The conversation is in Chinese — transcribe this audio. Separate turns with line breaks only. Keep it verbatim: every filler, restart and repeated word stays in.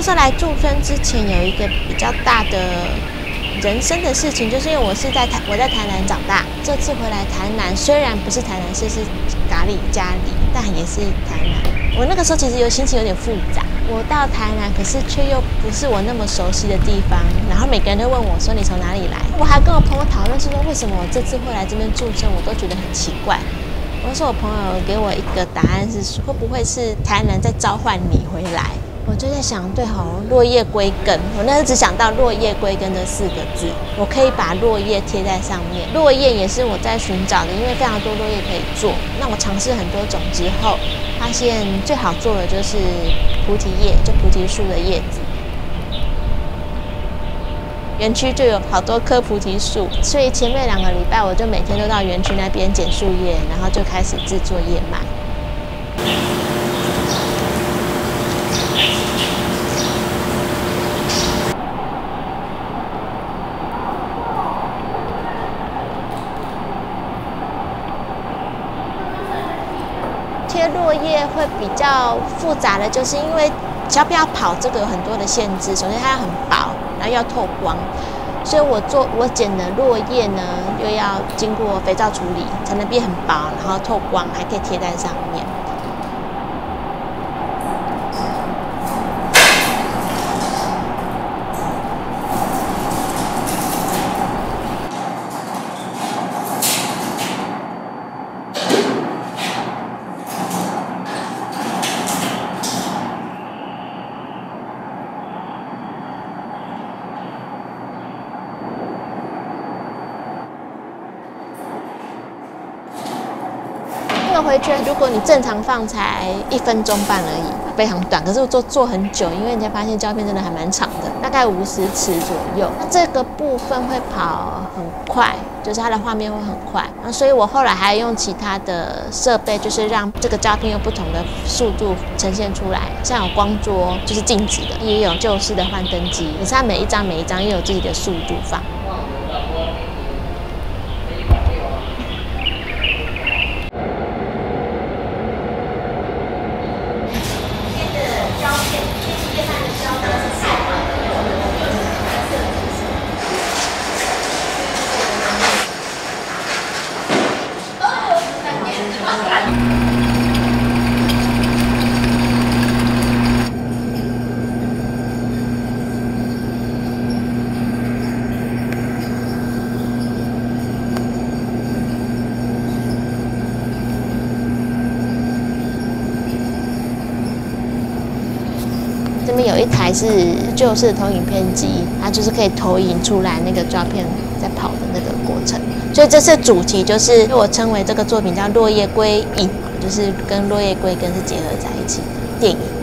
时候来驻村之前，有一个比较大的人生的事情，就是因为我是在台我在台南长大，这次回来台南，虽然不是台南市，是咖喱家里，但也是台南。我那个时候其实有心情有点复杂，我到台南，可是却又不是我那么熟悉的地方，然后每个人都问我说你从哪里来，我还跟我朋友讨论是说为什么我这次会来这边驻村，我都觉得很奇怪。我说我朋友给我一个答案是，会不会是台南在召唤你回来？我就在想，对吼，落叶归根。我那时候只想到落叶归根这四个字，我可以把落叶贴在上面。落叶也是我在寻找的，因为非常多落叶可以做。那我尝试很多种之后，发现最好做的就是菩提叶，就菩提树的叶子。园区就有好多棵菩提树，所以前面两个礼拜我就每天都到园区那边捡树叶，然后就开始制作叶脉。贴落叶会比较复杂的，就是因为要不要跑这个有很多的限制。首先它要很薄，然后要透光，所以我做我剪的落叶呢，又要经过肥皂处理，才能变很薄，然后透光，还可以贴在上面。这个回圈，如果你正常放才一分钟半而已，非常短。可是我做做很久，因为你才发现胶片真的还蛮长的，大概五十尺左右。那这个部分会跑很快，就是它的画面会很快。那所以我后来还用其他的设备，就是让这个胶片用不同的速度呈现出来。像有光桌，就是静止的，也有旧式的幻灯机，可是它每一张每一张也有自己的速度放。这边有一台是旧式的投影片机，它就是可以投影出来那个胶片在跑的那个过程。所以这次主题就是我称为这个作品叫落叶归影，就是跟落叶归根是结合在一起的电影。